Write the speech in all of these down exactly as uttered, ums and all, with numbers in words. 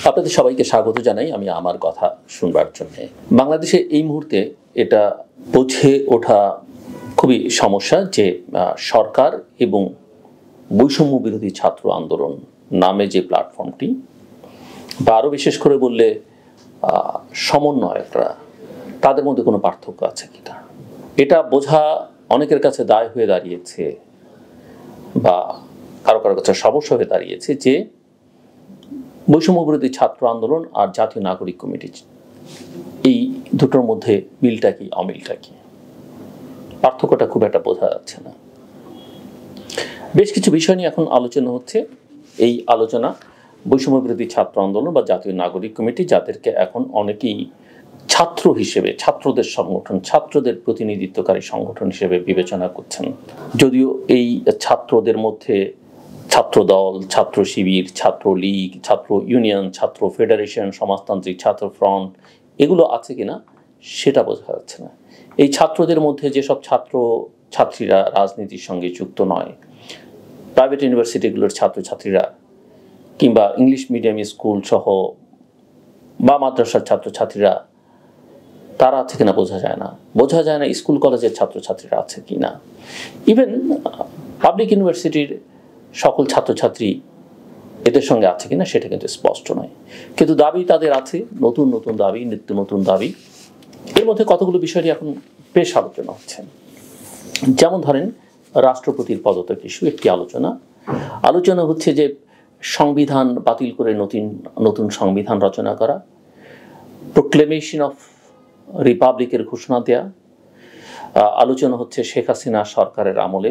আপনাদের সবাইকে স্বাগত জানাই আমি আমার কথা শুনবার জন্য। বাংলাদেশে এই মুহূর্তে এটা বুঝে ওঠা খুবই সমস্যা যে সরকার এবং বৈষম্য বিরোধী ছাত্র আন্দোলন নামে যে প্ল্যাটফর্মটি, বা আরও বিশেষ করে বললে সমন্বয়করা, তাদের মধ্যে কোনো পার্থক্য আছে কিনা এটা বোঝা অনেকের কাছে দায় হয়ে দাঁড়িয়েছে, বা কারো কারো কাছে সমস্যা হয়ে দাঁড়িয়েছে যে বৈষম্য বিরোধী ছাত্র আন্দোলন আর জাতীয় নাগরিক কমিটি, এই দুটোর মধ্যে মিলটা কি অমিলটা কি, পার্থক্যটা খুব একটা বোঝা যাচ্ছে না। বেশ কিছু বিষয় নিয়ে এখন আলোচনা হচ্ছে। এই আলোচনা বৈষম্য বিরোধী ছাত্র আন্দোলন বা জাতীয় নাগরিক কমিটি, যাদেরকে এখন অনেকেই ছাত্র হিসেবে, ছাত্রদের সংগঠন, ছাত্রদের প্রতিনিধিত্বকারী সংগঠন হিসেবে বিবেচনা করছেন। যদিও এই ছাত্রদের মধ্যে ছাত্র দল, ছাত্র শিবির, ছাত্র লীগ, ছাত্র ইউনিয়ন, ছাত্র ফেডারেশন, সমাজতান্ত্রিক ছাত্র ফ্রন্ট এগুলো আছে কিনা সেটা বোঝা যাচ্ছে না। এই ছাত্রদের মধ্যে যেসব ছাত্র ছাত্রীরা রাজনীতির সঙ্গে যুক্ত নয়, প্রাইভেট ইউনিভার্সিটিগুলোর ছাত্রছাত্রীরা কিংবা ইংলিশ মিডিয়াম স্কুল সহ বা মাদ্রাসার ছাত্রছাত্রীরা, তারা আছে কিনা বোঝা যায় না। বোঝা যায় না স্কুল কলেজের ছাত্রছাত্রীরা আছে কিনা। ইভেন পাবলিক ইউনিভার্সিটির সকল ছাত্রছাত্রী এদের সঙ্গে আছে কিনা সেটা কিন্তু স্পষ্ট নয়। কিন্তু দাবি তাদের আছে, নতুন নতুন দাবি, নিত্য নতুন দাবি। এর মধ্যে কতগুলো বিষয় নিয়ে এখন বেশ আলোচনা হচ্ছে। যেমন ধরেন রাষ্ট্রপতির পদত্যাগ ইস্যু একটি আলোচনা। আলোচনা হচ্ছে যে সংবিধান বাতিল করে নতুন নতুন সংবিধান রচনা করা, প্রোক্লেমেশন অফ রিপাবলিকের ঘোষণা দেয়া। আলোচনা হচ্ছে শেখ হাসিনা সরকারের আমলে,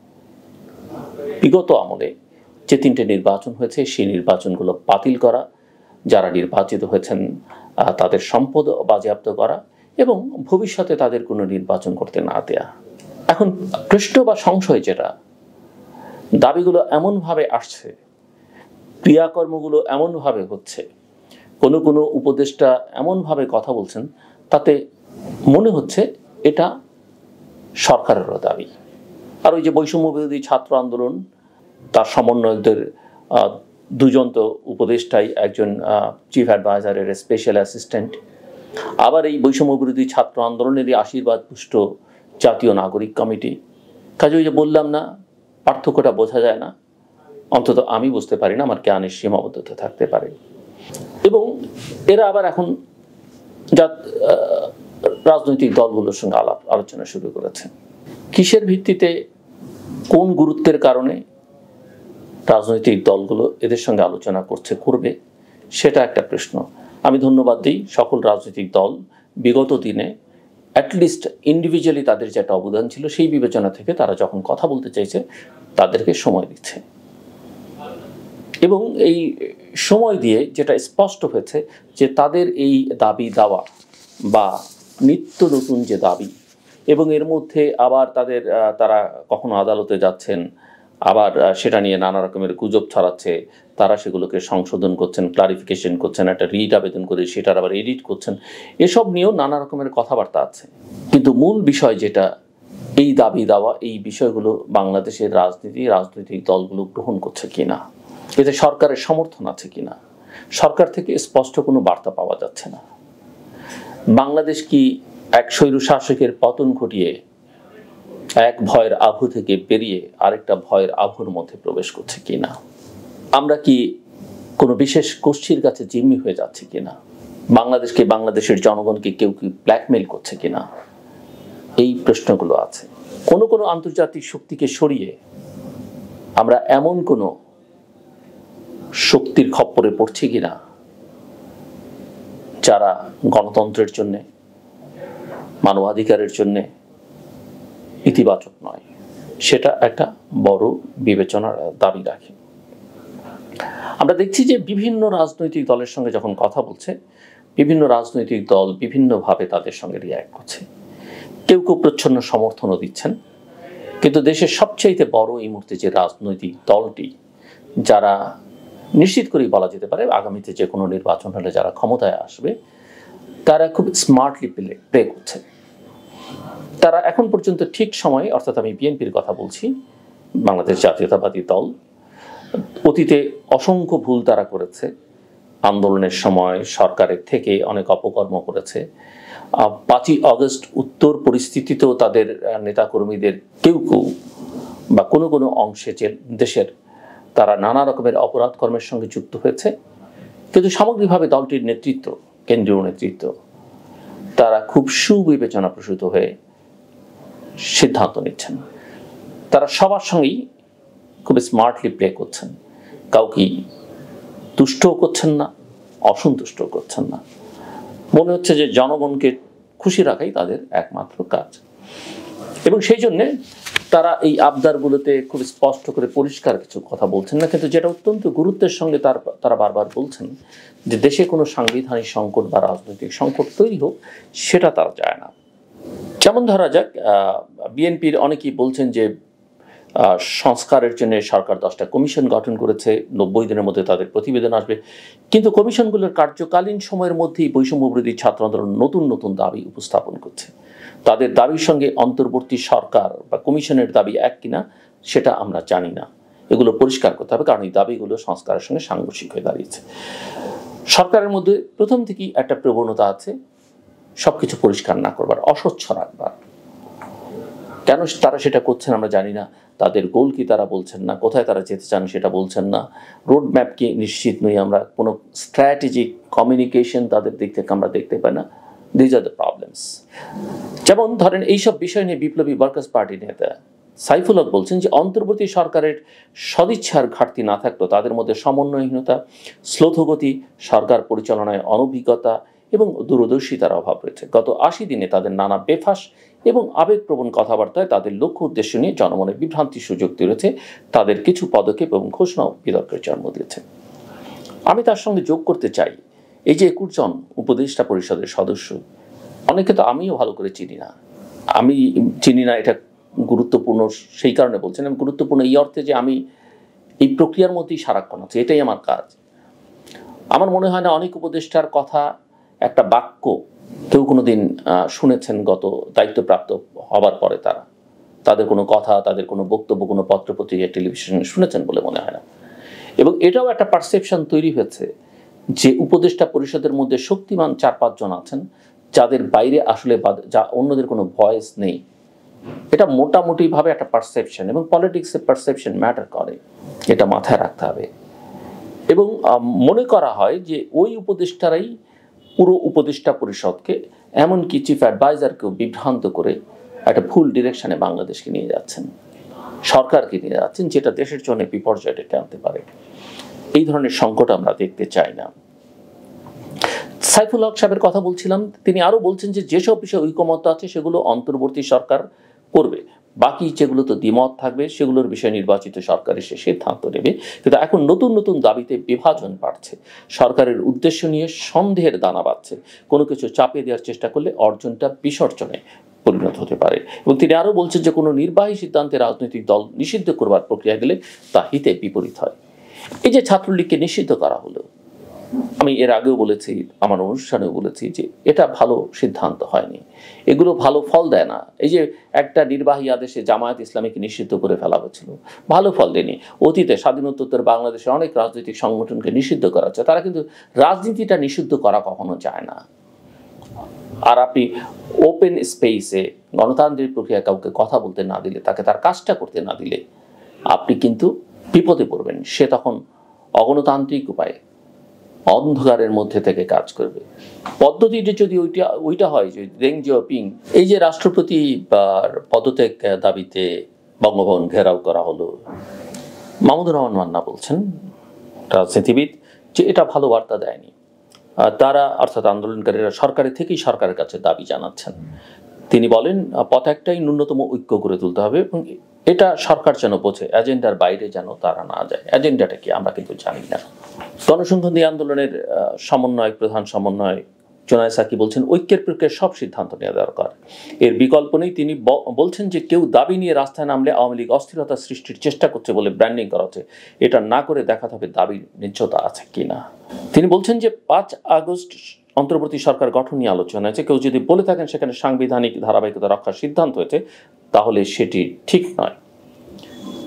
বিগত আমলে যে তিনটে নির্বাচন হয়েছে সেই নির্বাচনগুলো বাতিল করা, যারা নির্বাচিত হয়েছেন তাদের সম্পদ বাজেয়াপ্ত করা এবং ভবিষ্যতে তাদের কোনো নির্বাচন করতে না দেয়া। এখন প্রশ্ন বা সংশয় যেটা, দাবিগুলো এমনভাবে আসছে, ক্রিয়াকর্মগুলো এমনভাবে হচ্ছে, কোনো কোনো উপদেষ্টা এমনভাবে কথা বলছেন, তাতে মনে হচ্ছে এটা সরকারেরও দাবি। আর ওই যে বৈষম্য বিরোধী ছাত্র আন্দোলন, তার সমন্বয়কদের দুজন তো উপদেষ্টাই, একজন চিফ অ্যাডভাইজারের স্পেশাল অ্যাসিস্ট্যান্ট, আবার এই বৈষম্য বিরোধী ছাত্র আন্দোলনেরই আশীর্বাদ পুষ্ট জাতীয় নাগরিক কমিটি। কাজে ওই যে বললাম না, পার্থক্যটা বোঝা যায় না, অন্তত আমি বুঝতে পারি না, আমার জ্ঞানের সীমাবদ্ধতা থাকতে পারে। এবং এরা আবার এখন যা রাজনৈতিক দলগুলোর সঙ্গে আলাপ আলোচনা শুরু করেছে। কিসের ভিত্তিতে, কোন গুরুত্বের কারণে রাজনৈতিক দলগুলো এদের সঙ্গে আলোচনা করছে, করবে, সেটা একটা প্রশ্ন। আমি ধন্যবাদ দিই সকল রাজনৈতিক দল বিগত দিনে অ্যাটলিস্ট ইন্ডিভিজুয়ালি তাদের যেটা অবদান ছিল সেই বিবেচনা থেকে তারা যখন কথা বলতে চাইছে তাদেরকে সময় দিচ্ছে। এবং এই সময় দিয়ে যেটা স্পষ্ট হয়েছে যে তাদের এই দাবি দাওয়া বা নিত্য নতুন যে দাবি, এবং এর মধ্যে আবার তাদের তারা কখনো আদালতে যাচ্ছেন, আবার সেটা নিয়ে নানা রকমের গুজব ছড়াচ্ছে, তারা সেগুলোকে সংশোধন করছেন, ক্লারিফিকেশন করছেন, একটা রিট আবেদন করে সেটার আবার এডিট করছেন, এসব নিয়েও নানা রকমের কথাবার্তা আছে। কিন্তু মূল বিষয় যেটা, এই দাবি দাওয়া, এই বিষয়গুলো বাংলাদেশের রাজনীতি, রাজনৈতিক দলগুলো গ্রহণ করছে কিনা, এতে সরকারের সমর্থন আছে কিনা, সরকার থেকে স্পষ্ট কোনো বার্তা পাওয়া যাচ্ছে না। বাংলাদেশ কি এক স্বৈরশাসকের পতন ঘটিয়ে এক ভয়ের আভু থেকে বেরিয়ে আরেকটা ভয়ের আভুর মধ্যে প্রবেশ করছে কিনা, আমরা কি কোনো বিশেষ গোষ্ঠীর কাছে জিম্মি হয়ে যাচ্ছে কিনা, বাংলাদেশকে, বাংলাদেশের জনগণকে কেউ কি ব্ল্যাকমেইল করছে কিনা, এই প্রশ্নগুলো আছে। কোনো কোনো আন্তর্জাতিক শক্তিকে সরিয়ে আমরা এমন কোনো শক্তির খপ্পরে পড়ছি কিনা যারা গণতন্ত্রের জন্যে, মানবাধিকারের জন্যে ইতিবাচক নয়, সেটা একটা বড় বিবেচনার দাবি রাখে। আমরা দেখছি যে বিভিন্ন রাজনৈতিক দলের সঙ্গে যখন কথা বলছে, বিভিন্ন রাজনৈতিক দল বিভিন্নভাবে তাদের সঙ্গে রিয়্যাক্ট করছে। কেউ কেউ প্রচ্ছন্ন সমর্থনও দিচ্ছেন, কিন্তু দেশের সবচাইতে বড় এই মুহূর্তে যে রাজনৈতিক দলটি, যারা নিশ্চিত করেই বলা যেতে পারে আগামীতে যে কোনো নির্বাচন হলে যারা ক্ষমতায় আসবে, তারা খুব স্মার্টলি প্লে প্লে করছে। তারা এখন পর্যন্ত ঠিক সময়ে, অর্থাৎ আমি বিএনপির কথা বলছি, বাংলাদেশ জাতীয়তাবাদী দল, অতীতে অসংখ্য ভুল তারা করেছে, আন্দোলনের সময় সরকারের থেকে অনেক অপকর্ম করেছে। পাঁচই আগস্ট উত্তর পরিস্থিতিতেও তাদের নেতাকর্মীদের কেউ কেউ বা কোনো কোনো অংশে যে দেশের তারা নানা রকমের অপরাধ কর্মের সঙ্গে যুক্ত হয়েছে, কিন্তু সামগ্রিকভাবে দলটির নেতৃত্ব, কেন্দ্রীয় নেতৃত্ব, তারা খুব সুবিবেচনাপ্রসূত হয়ে সিদ্ধান্ত নিচ্ছেন। তারা সবার সঙ্গেই খুব স্মার্টলি প্লে করছেন, কাউকেই তুষ্টও করছেন না, অসন্তুষ্টও করছেন না। মনে হচ্ছে যে জনগণকে খুশি রাখাই তাদের একমাত্র কাজ, এবং সেই জন্যে তারা এই আবদারগুলোতে খুব স্পষ্ট করে পরিষ্কার কিছু কথা বলছেন না, কিন্তু যেটা অত্যন্ত গুরুত্বের সঙ্গে তার তারা বারবার বলছেন যে দেশে কোনো সাংবিধানিক সংকট বা রাজনৈতিক সংকট তৈরি হোক, সেটা তারা চায় না। যেমন ধরা যাক, বিএনপির অনেকেই বলছেন যে সংস্কারের জন্য সরকার দশটা কমিশন গঠন করেছে, নব্বই দিনের মধ্যে তাদের প্রতিবেদন আসবে, কিন্তু কমিশনগুলোর কার্যকালীন সময়ের মধ্যেই বৈষম্যবিরোধী ছাত্র আন্দোলন নতুন নতুন দাবি উপস্থাপন করছে। তাদের দাবির সঙ্গে অন্তর্বর্তী সরকার বা কমিশনের দাবি এক কিনা সেটা আমরা জানি না, এগুলো পরিষ্কার করতে হবে, কারণ এই দাবিগুলো সংস্কারের সঙ্গে সাংঘর্ষিক হয়ে দাঁড়িয়েছে। সরকারের মধ্যে প্রথম থেকেই একটা প্রবণতা আছে সবকিছু পরিষ্কার না করবার, অস্বচ্ছ রাখবার। কেন তারা সেটা করছেন আমরা জানি না। তাদের গোল কি তারা বলছেন না, কোথায় তারা যেতে চান সেটা বলছেন না, রোড ম্যাপ কি নিশ্চিত নই আমরা, কোনো স্ট্র্যাটেজিক কমিউনিকেশন তাদের দিক থেকে আমরা দেখতে পাই না। These are the problems. যেমন ধরেন এইসব বিষয় নিয়ে বিপ্লবী ওয়ার্কার্স পার্টি নেতা সাইফুল হক বলছেন যে অন্তর্বর্তী সরকারের সদিচ্ছার ঘাটতি না থাকলেও তাদের মধ্যে সমন্বয়হীনতা, শ্লথগতি, সরকার পরিচালনায় অনভিজ্ঞতা এবং দূরদর্শিতার অভাব রয়েছে। গত আশি দিনে তাদের নানা বেফাস এবং আবেগপ্রবণ কথাবার্তায় তাদের লক্ষ্য উদ্দেশ্য নিয়ে জনমনে বিভ্রান্তির সুযোগ তৈরি হয়েছে, তাদের কিছু পদক্ষেপ এবং ঘোষণাও বিতর্কের জন্ম দিয়েছে। আমি তার সঙ্গে যোগ করতে চাই, এই যে একুশ জন উপদেষ্টা পরিষদের সদস্য, অনেকে তো আমিও ভালো করে চিনি না। আমি চিনি না এটা গুরুত্বপূর্ণ সেই কারণে বলছেন, আমি গুরুত্বপূর্ণ এই অর্থে যে আমি এই প্রক্রিয়ার মধ্যেই সারাক্ষণ আছি, এটাই আমার কাজ। আমার মনে হয় না অনেক উপদেষ্টার কথা, একটা বাক্য কেউ কোনো দিন শুনেছেন গত দায়িত্বপ্রাপ্ত হবার পরে। তারা তাদের কোনো কথা, তাদের কোনো বক্তব্য কোনো পত্রপত্রিকা, টেলিভিশনে শুনেছেন বলে মনে হয় না। এবং এটাও একটা পারসেপশন তৈরি হয়েছে যে উপদেষ্টা পরিষদের মধ্যে শক্তিমান চার পাঁচজন আছেন যাদের বাইরে আসলে যা অন্যদের কোনো ভয়েস নেই। এটা মোটামুটিভাবে একটা পারসেপশন, এবং পলিটিক্সে পারসেপশন ম্যাটার করে, এটা মাথায় রাখতে হবে। এবং মনে করা হয় যে ওই উপদেষ্টারাই পুরো উপদেষ্টা পরিষদকে, এমনকি চিফ অ্যাডভাইজারকেও বিভ্রান্ত করে একটা ভুল ডিরেকশনে বাংলাদেশকে নিয়ে যাচ্ছেন, সরকারকে নিয়ে যাচ্ছেন, যেটা দেশের জন্য বিপর্যয় ডেকে আনতে পারে। এই ধরনের সংকট আমরা দেখতে চাই না। সাইফুল হক সাহেবের কথা বলছিলাম, তিনি আরও বলছেন যে যেসব বিষয়ে ঐকমত্য আছে সেগুলো অন্তর্বর্তী সরকার করবে, বাকি যেগুলো তো দ্বিমত থাকবে সেগুলোর বিষয়ে নির্বাচিত সরকার এসে সিদ্ধান্ত নেবে। কিন্তু এখন নতুন নতুন দাবিতে বিভাজন বাড়ছে, সরকারের উদ্দেশ্য নিয়ে সন্দেহের দানা বাঁধছে, কোনো কিছু চাপিয়ে দেওয়ার চেষ্টা করলে অর্জনটা বিসর্জনে পরিণত হতে পারে। এবং তিনি আরও বলছেন যে কোনো নির্বাহী সিদ্ধান্তে রাজনৈতিক দল নিষিদ্ধ করবার প্রক্রিয়া গেলে তা হিতে বিপরীত হয়। এই যে ছাত্রলীগকে নিষিদ্ধ করা হলো, আমি এর আগেও বলেছি, আমার অনুষ্ঠানেও বলেছি যে এটা ভালো সিদ্ধান্ত হয়নি, এগুলো ভালো ফল দেয় না। এই যে একটা নির্বাহী আদেশে জামায়াত ইসলামীকে নিষিদ্ধ করে ফেলা হয়েছিল, ভালো ফল দেয়নি। অতীতে স্বাধীনোত্তর বাংলাদেশে অনেক রাজনৈতিক সংগঠনকে নিষিদ্ধ করা হচ্ছে, তারা কিন্তু রাজনীতিটা নিষিদ্ধ করা কখনো যায় না। আর আপনি ওপেন স্পেসে গণতান্ত্রিক প্রক্রিয়া কাউকে কথা বলতে না দিলে, তাকে তার কাজটা করতে না দিলে আপনি কিন্তু বিপদে পড়বেন। সে তখন অগণতান্ত্রিক উপায়ে অন্ধকারের মধ্যে থেকে কাজ করবে। পদ্ধতিটি যদি ওইটা ওইটা হয় যে দেং জিওপিং, এই যে রাষ্ট্রপতি পদত্যাগ দাবিতে বঙ্গভবন ঘেরাও করা হলো, মাহমুদুর রহমান মান্না বলছেন, রাজনীতিবিদ, যে এটা ভালো বার্তা দেয়নি। তারা অর্থাৎ আন্দোলনকারীরা সরকারের থেকেই সরকারের কাছে দাবি জানাচ্ছেন। তিনি বলেন পথ একটাই, ন্যূনতম ঐক্য করে তুলতে হবে, এবং এটা সরকার যেন বোঝে, এজেন্ডার বাইরে যেন তারা না যায়। এজেন্ডাটা কি আমরা কিন্তু জানি না। গণসংহতি আন্দোলনের সমন্বয়ক, প্রধান সমন্বয়ক জোনায়েদ সাকি বলছেন ঐক্যের প্রক্রিয়ায় সব সিদ্ধান্ত নেওয়া দরকার, এর বিকল্প নেই। তিনি বলছেন যে কেউ দাবি নিয়ে রাস্তায় নামলে আওয়ামী লীগ অস্থিরতা সৃষ্টির চেষ্টা করছে বলে ব্র্যান্ডিং করা হচ্ছে, এটা না করে দেখাতে হবে দাবির ন্যায্যতা আছে কিনা। তিনি বলছেন যে পাঁচ আগস্ট অন্তর্বর্তী সরকার গঠন নিয়ে আলোচনা হয়েছে, কেউ যদি বলে থাকেন সেখানে সাংবিধানিক ধারাবাহিকতা রক্ষার সিদ্ধান্ত হয়েছে, তাহলে সেটি ঠিক নয়।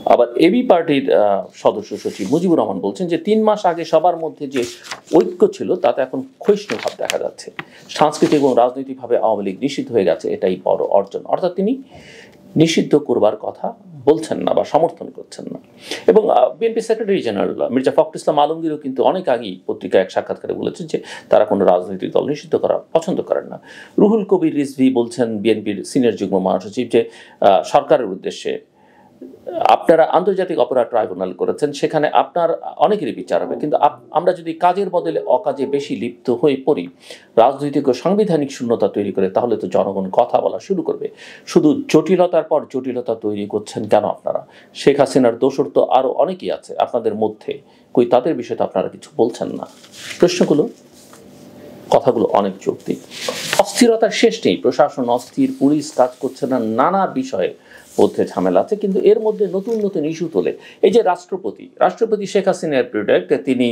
আবার এবি পার্টির সদস্য সচিব মুজিবুর রহমান বলছেন যে তিন মাস আগে সবার মধ্যে যে ঐক্য ছিল তাতে এখন ক্ষয়িষ্ণু ভাব দেখা যাচ্ছে, সাংস্কৃতিক এবং রাজনৈতিকভাবে আওয়ামী লীগ নিষিদ্ধ হয়ে গেছে, এটাই বড় অর্জন। অর্থাৎ তিনি নিষিদ্ধ করবার কথা বলছেন না বা সমর্থন করছেন না। এবং BNP secretary general Mirza Fakhrul Islam আলমগীরও কিন্তু অনেক আগেই পত্রিকায় এক সাক্ষাৎকারে বলেছেন যে তারা কোনো রাজনৈতিক দল নিষিদ্ধ করা পছন্দ করেন না। রুহুল কবির রিজভী বলছেন, বিএনপির সিনিয়র যুগ্ম মহাসচিব, যে সরকারের উদ্দেশ্যে আপনারা আন্তর্জাতিক অপরাধ ট্রাইব্যুনাল করেছেন, সেখানে আপনার অনেকেরই বিচার হবে, কিন্তু আমরা যদি কাজের বদলে অকাজে বেশি লিপ্ত হয়ে পড়ি, রাজনৈতিক ও সাংবিধানিক শূন্যতা তৈরি করে, তাহলে তো জনগণ কথা বলা শুরু করবে। শুধু জটিলতার পর জটিলতা তৈরি করছেন কেন আপনারা? শেখ হাসিনার দোসর তো আরও অনেকেই আছে আপনাদের মধ্যে, কই তাদের বিষয়ে তো আপনারা কিছু বলছেন না। প্রশ্নগুলো, কথাগুলো অনেক যৌক্তিক। অস্থিরতার শেষ নেই, প্রশাসন অস্থির, পুলিশ কাজ করছে না, নানা বিষয়ে মধ্যে ঝামেলা আছে, কিন্তু এর মধ্যে নতুন নতুন ইস্যু তোলে। এই যে রাষ্ট্রপতি রাষ্ট্রপতি শেখ হাসিনার প্রোডাক্ট, তিনি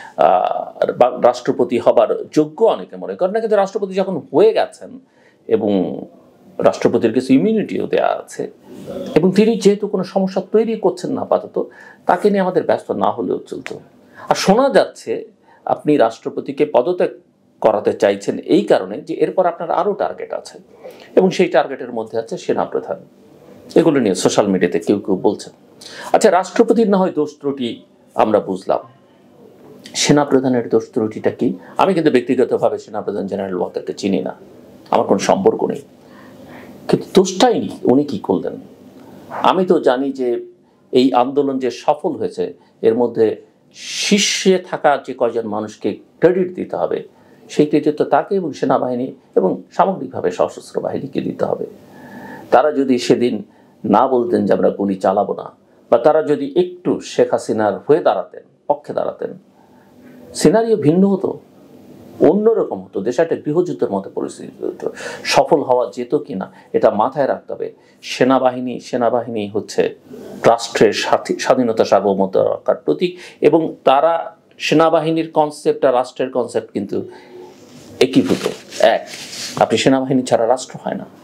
রাষ্ট্রপতি হবার যোগ্য অনেকে মনে করেন না, কিন্তু রাষ্ট্রপতি যখন হয়ে গেছেন এবং রাষ্ট্রপতির কিছু ইমিউনিটিও দেওয়া আছে, এবং তিনি যেহেতু কোনো সমস্যা তৈরি করছেন না আপাতত, তাকে নিয়ে আমাদের ব্যস্ত না হলেও চলত। আর শোনা যাচ্ছে আপনি রাষ্ট্রপতিকে পদত্যাগ করাতে চাইছেন এই কারণে যে এরপর আপনার আরও টার্গেট আছে, এবং সেই টার্গেটের মধ্যে আছে সেনাপ্রধান। এগুলো নিয়ে সোশ্যাল মিডিয়াতে কেউ কেউ বলছেন। আচ্ছা, রাষ্ট্রপতির না হয় দোষ ত্রুটি আমরা বুঝলাম, সেনাপ্রধানের দোষ ত্রুটিটা কি? আমি কিন্তু ব্যক্তিগতভাবে সেনাপ্রধান জেনারেল ওয়াকারকে চিনি না, আমার কোনো সম্পর্ক নেই, কিন্তু দোষটাই নেই উনি কি করলেন। আমি তো জানি যে এই আন্দোলন যে সফল হয়েছে এর মধ্যে শীর্ষে থাকা যে কয়জন মানুষকে ক্রেডিট দিতে হবে, সেই কৃতিত্ব তাকে এবং সেনাবাহিনী এবং সামগ্রিকভাবে সশস্ত্র বাহিনীকে দিতে হবে। তারা যদি সেদিন না বলতেন যে আমরা গুলি চালাবো না, বা তারা যদি একটু শেখ হাসিনার হয়ে দাঁড়াতেন, পক্ষে দাঁড়াতেন, সিনারিও ভিন্ন হতো, অন্যরকম হতো, দেশে একটা গৃহযুদ্ধের মতো পরিস্থিতি হতো। সফল হওয়া যেত কিনা এটা মাথায় রাখতে হবে। সেনাবাহিনী সেনাবাহিনী হচ্ছে রাষ্ট্রের স্বাধীনতা সার্বভৌমত্ব রক্ষার প্রতীক, এবং তারা সেনাবাহিনীর কনসেপ্ট আর রাষ্ট্রের কনসেপ্ট কিন্তু একীভূত, এক। আপনি সেনাবাহিনী ছাড়া রাষ্ট্র হয় না।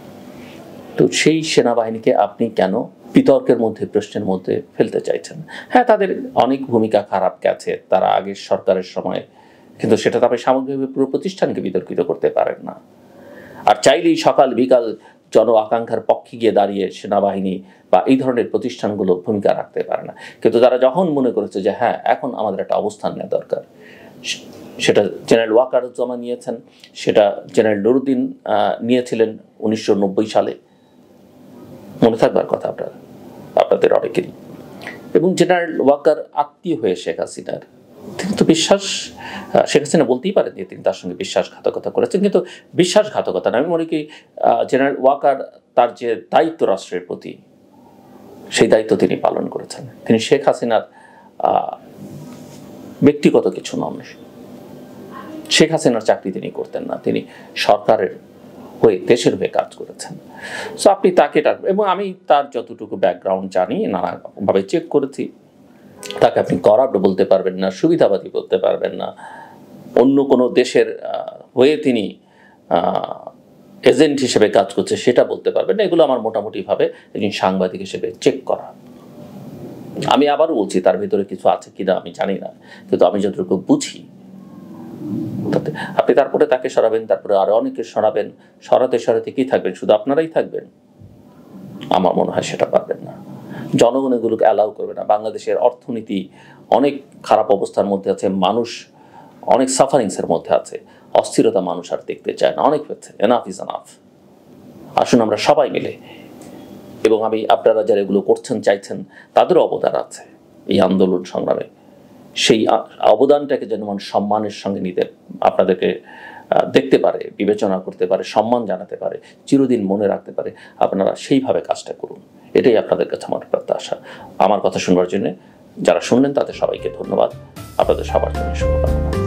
তো সেই সেনাবাহিনীকে আপনি কেন বিতর্কের মধ্যে, প্রশ্নের মধ্যে ফেলতে চাইছেন? হ্যাঁ, তাদের অনেক ভূমিকা খারাপ গেছে তারা আগের সরকারের সময়, কিন্তু সেটা তো আপনি সামগ্রিকভাবে পুরো প্রতিষ্ঠানকে বিতর্কিত করতে পারেন না। আর চাইলেই সকাল বিকাল জন আকাঙ্ক্ষার পক্ষে গিয়ে দাঁড়িয়ে সেনাবাহিনী বা এই ধরনের প্রতিষ্ঠানগুলো ভূমিকা রাখতে পারে না। কিন্তু তারা যখন মনে করেছে যে হ্যাঁ এখন আমাদের একটা অবস্থান নেওয়া দরকার, সেটা জেনারেল ওয়াকারুজ্জামা নিয়েছেন, সেটা জেনারেল নুরুদ্দিন নিয়েছিলেন উনিশশো নব্বই সালে, মনে থাকবার কথা আপনার আপনাদের অনেকেরই। এবং জেনারেল ওয়াকার আত্মীয় হয়ে শেখ হাসিনার, তিনি তো বিশ্বাস, শেখ হাসিনা বলতেই পারেন যে তিনি তার সঙ্গে বিশ্বাসঘাতকতা করেছেন, কিন্তু বিশ্বাসঘাতকতা না, আমি মনে করি জেনারেল ওয়াকার তার যে দায়িত্ব রাষ্ট্রের প্রতি, সেই দায়িত্ব তিনি পালন করেছেন। তিনি শেখ হাসিনার ব্যক্তিগত কিছু নন, শেখ হাসিনার চাকরি তিনি করতেন না, তিনি সরকারের হয়ে, দেশের হয়ে কাজ করেছেন। সো আপনি তাকে, এবং আমি তার যতটুকু ব্যাকগ্রাউন্ড জানি, নানাভাবে চেক করেছি, তাকে আপনি করাপ্ট বলতে পারবেন না, সুবিধাবাদী বলতে পারবেন না, অন্য কোনো দেশের হয়ে তিনি এজেন্ট হিসেবে কাজ করছে সেটা বলতে পারবেন না। এগুলো আমার মোটামুটিভাবে একজন সাংবাদিক হিসেবে চেক করা। আমি আবারও বলছি, তার ভিতরে কিছু আছে কিনা আমি জানি না, কিন্তু আমি যতটুকু বুঝি, আপনি তারপরে তাকে সরাবেন, তারপরে আরো অনেকে সরাবেন, সরাতে সরাতে কি থাকবেন? শুধু আপনারাই থাকবেন? আমার মনে হয় সেটা পারবেন না। জনগণ এগুলোকে অ্যালাউ করবে না। বাংলাদেশের অর্থনীতি অনেক খারাপ অবস্থার মধ্যে আছে, মানুষ অনেক সাফারিংসের মধ্যে আছে, অস্থিরতা মানুষ আর দেখতে চায় না, অনেক হচ্ছে, এনাফ ইজ এনাফ। আসুন আমরা সবাই মিলে, এবং আমি আপনারা যারা এগুলো করছেন চাইছেন তাদেরও অবদান আছে এই আন্দোলন সংগ্রামে, সেই অবদানটাকে যেন মানুষ সম্মানের সঙ্গে নিতে, আপনাদেরকে দেখতে পারে, বিবেচনা করতে পারে, সম্মান জানাতে পারে, চিরদিন মনে রাখতে পারে, আপনারা সেইভাবে কাজটা করুন। এটাই আপনাদের কাছে আমার প্রত্যাশা। আমার কথা শুনবার জন্য যারা শুনলেন তাদের সবাইকে ধন্যবাদ, আপনাদের সবার জন্য শুভকামনা।